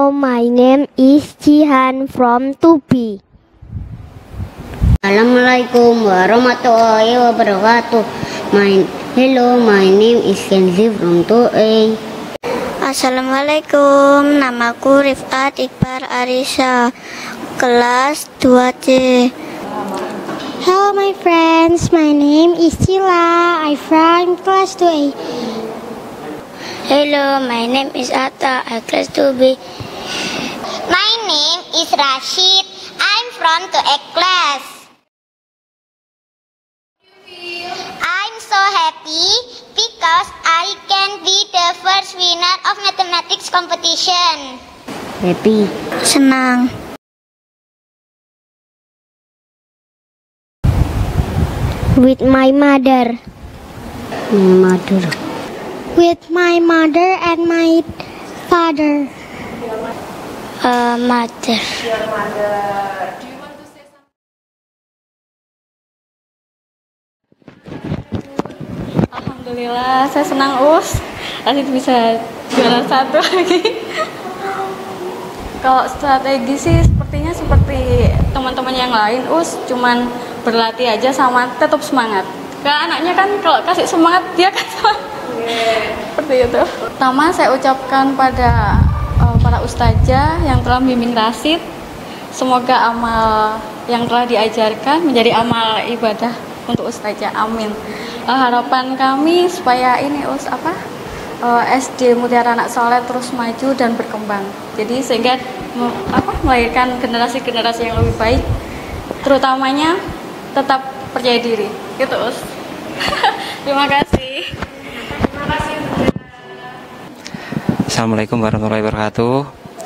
Hello, my name is Jihan from Tubi. Assalamualaikum warahmatullahi wabarakatuh. Hello, my name is Kenzi from 2A. Assalamualaikum, namaku Rifat Iqbar Arisa, kelas 2C. Hello my friends, my name is Cila, I'm from class 2A. Hello, my name is Atta, I class 2B. My name is Rashid, I'm from 2A class. I'm so happy because I can be the first winner of mathematics competition. Happy. Senang. With my mother. With my mother and my father. Mother. Alhamdulillah, saya senang Rashid bisa juara 1 lagi. Kalau strategi sih sepertinya seperti teman-teman yang lain, cuman berlatih aja sama tetap semangat. Karena anaknya kan kalau kasih semangat dia kan semangat. Seperti itu. Pertama saya ucapkan pada para ustazah yang telah membimbing Rashid, semoga amal yang telah diajarkan menjadi amal ibadah untuk ustazah. Amin. Harapan kami supaya ini SD Mutiara Anak Soleh terus maju dan berkembang. Jadi sehingga melahirkan generasi-generasi yang lebih baik, terutamanya tetap percaya diri. Gitu, Terima kasih. Assalamualaikum warahmatullahi wabarakatuh.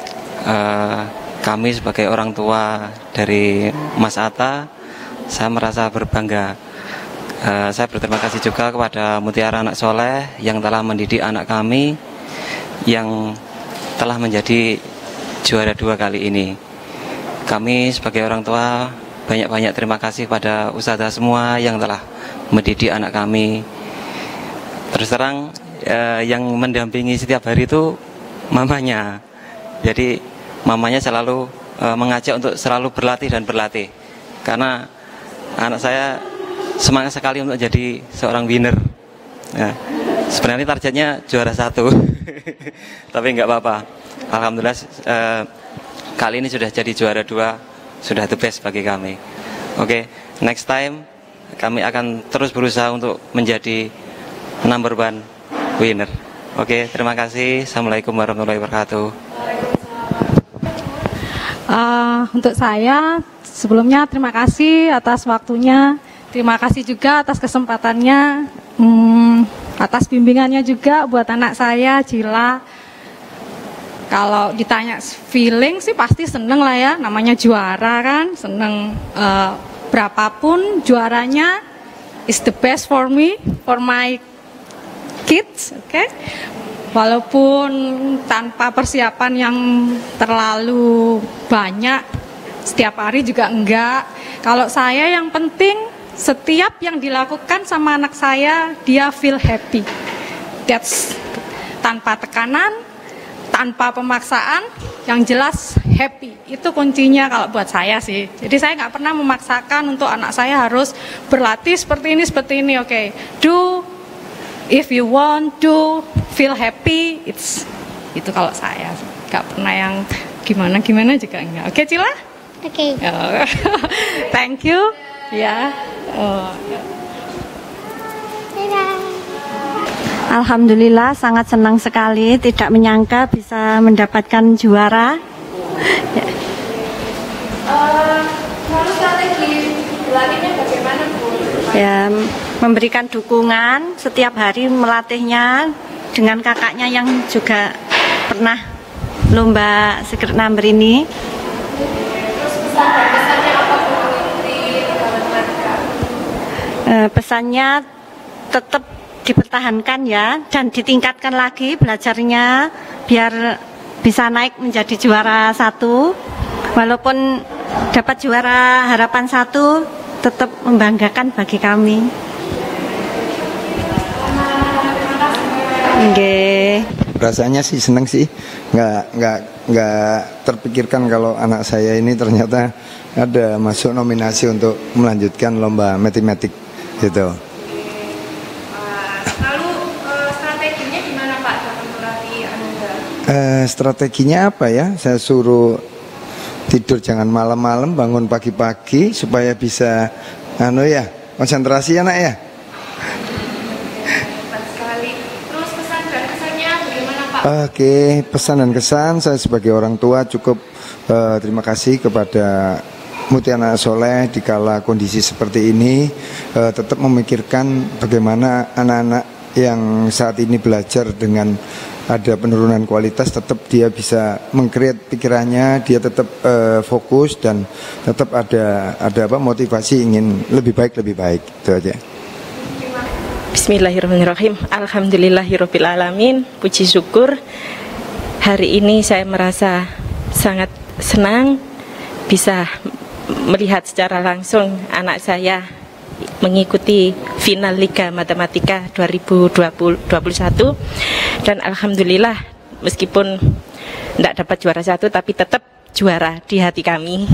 Kami sebagai orang tua dari Mas Atta, saya merasa berbangga. Saya berterima kasih juga kepada Mutiara Anak Soleh yang telah mendidik anak kami yang telah menjadi juara 2 kali ini. Kami sebagai orang tua banyak-banyak terima kasih pada ustazah semua yang telah mendidik anak kami. Terus terang yang mendampingi setiap hari itu mamanya. Jadi mamanya selalu mengajak untuk selalu berlatih dan berlatih. Karena anak saya semangat sekali untuk jadi seorang winner. Nah, sebenarnya targetnya juara 1, tapi nggak apa-apa. Alhamdulillah kali ini sudah jadi juara 2, sudah the best bagi kami. Oke, next time kami akan terus berusaha untuk menjadi number 1 winner. Oke, terima kasih. Assalamualaikum warahmatullahi wabarakatuh. Untuk saya sebelumnya terima kasih atas waktunya. Terima kasih juga atas kesempatannya, atas bimbingannya juga buat anak saya, Cila. Kalau ditanya feeling sih pasti seneng lah ya, namanya juara kan, seneng. Berapapun juaranya is the best for me, for my kids, okay? Walaupun tanpa persiapan yang terlalu banyak, setiap hari juga enggak. Kalau saya yang penting setiap yang dilakukan sama anak saya, dia feel happy. That's tanpa tekanan, tanpa pemaksaan, yang jelas happy. Itu kuncinya kalau buat saya sih. Jadi saya nggak pernah memaksakan untuk anak saya harus berlatih seperti ini, Oke. Do if you want to feel happy, itu kalau saya nggak pernah yang gimana juga enggak. Oke, Cila? Oke. Thank you. Ya. Alhamdulillah sangat senang sekali, tidak menyangka bisa mendapatkan juara. Lalu strategi berlatihnya bagaimana, Bu? Ya, memberikan dukungan setiap hari melatihnya dengan kakaknya yang juga pernah lomba secret number ini. Terus pesannya apa, Bu? Pesannya tetap dipertahankan ya, dan ditingkatkan lagi belajarnya biar bisa naik menjadi juara 1. Walaupun dapat juara harapan 1, tetap membanggakan bagi kami. Oke. Rasanya sih seneng sih, nggak terpikirkan kalau anak saya ini ternyata ada masuk nominasi untuk melanjutkan lomba matematik gitu. Lalu strateginya gimana Pak dalam melatih Ananda? Strateginya apa ya? Saya suruh tidur jangan malam-malam, bangun pagi-pagi supaya bisa konsentrasi anak ya. Terus pesan dan kesannya bagaimana Pak? Oke, pesan dan kesan saya sebagai orang tua cukup terima kasih kepada Mutiara Anak Soleh di kala kondisi seperti ini tetap memikirkan bagaimana anak-anak yang saat ini belajar dengan ada penurunan kualitas, tetap dia bisa meng-create pikirannya, dia tetap fokus dan tetap ada motivasi ingin lebih baik, itu aja. Bismillahirrahmanirrahim. Alhamdulillahirabbil alamin. Puji syukur hari ini saya merasa sangat senang bisa melihat secara langsung anak saya mengikuti final Liga Matematika 2021 dan alhamdulillah meskipun tidak dapat juara 1 tapi tetap juara di hati kami.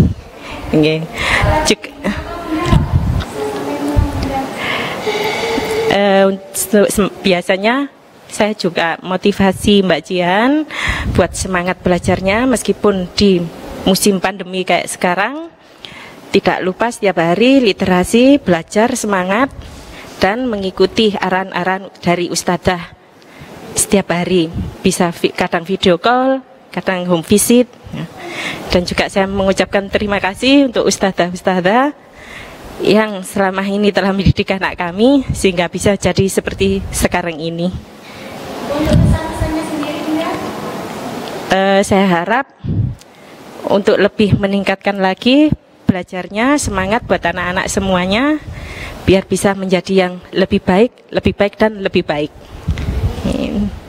Biasanya saya juga motivasi Mbak Jian buat semangat belajarnya meskipun di musim pandemi kayak sekarang. Tidak lupa setiap hari literasi, belajar, semangat, dan mengikuti arahan-arahan dari ustadzah setiap hari. Bisa kadang video call, kadang home visit. Dan juga saya mengucapkan terima kasih untuk ustadzah-ustadzah yang selama ini telah mendidik anak kami sehingga bisa jadi seperti sekarang ini. Untuk pesan-pesannya sendiri Saya harap untuk lebih meningkatkan lagi belajarnya, semangat buat anak-anak semuanya biar bisa menjadi yang lebih baik dan lebih baik.